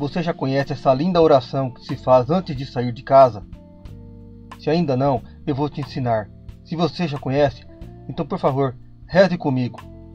Você já conhece essa linda oração que se faz antes de sair de casa? Se ainda não, eu vou te ensinar. Se você já conhece, então por favor, reze comigo.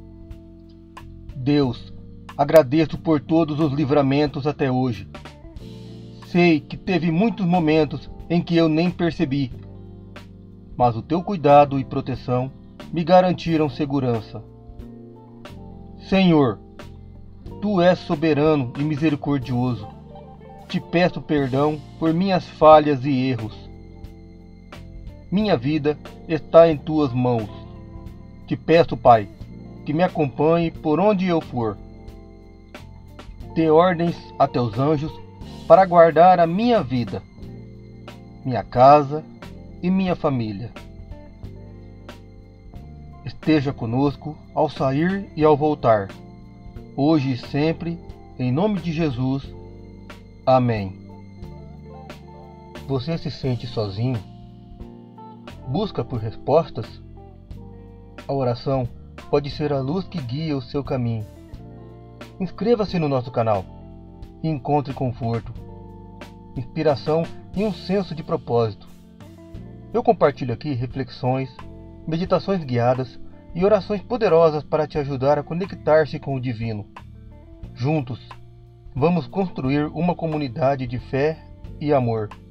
Deus, agradeço por todos os livramentos até hoje. Sei que teve muitos momentos em que eu nem percebi, mas o teu cuidado e proteção me garantiram segurança. Senhor, Tu és soberano e misericordioso. Te peço perdão por minhas falhas e erros. Minha vida está em Tuas mãos. Te peço, Pai, que me acompanhe por onde eu for. Dê ordens a Teus anjos para guardar a minha vida, minha casa e minha família. Esteja conosco ao sair e ao voltar, hoje e sempre, em nome de Jesus. Amém. Você se sente sozinho? Busca por respostas? A oração pode ser a luz que guia o seu caminho. Inscreva-se no nosso canal e encontre conforto, inspiração e um senso de propósito. Eu compartilho aqui reflexões, meditações guiadas e orações poderosas para te ajudar a conectar-se com o divino. Juntos, vamos construir uma comunidade de fé e amor.